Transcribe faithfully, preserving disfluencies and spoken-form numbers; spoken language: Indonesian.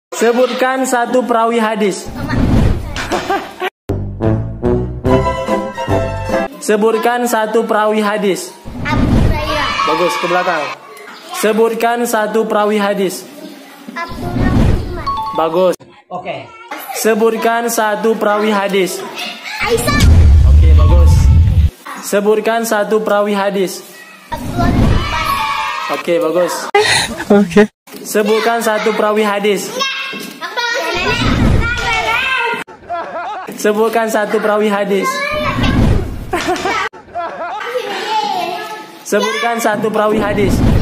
Sebutkan satu perawi hadis. Sebutkan satu perawi hadis. Abu Hurairah. Bagus, ke belakang. Sebutkan satu perawi hadis. Abdullah bin Umar. Bagus. Oke. Sebutkan satu perawi hadis. Aisyah. Oke, bagus. Sebutkan satu perawi hadis. Abdullah bin Umar. Oke, bagus. Oke. Sebutkan satu perawi hadis. Sebutkan satu perawi hadis. Sebutkan satu perawi hadis.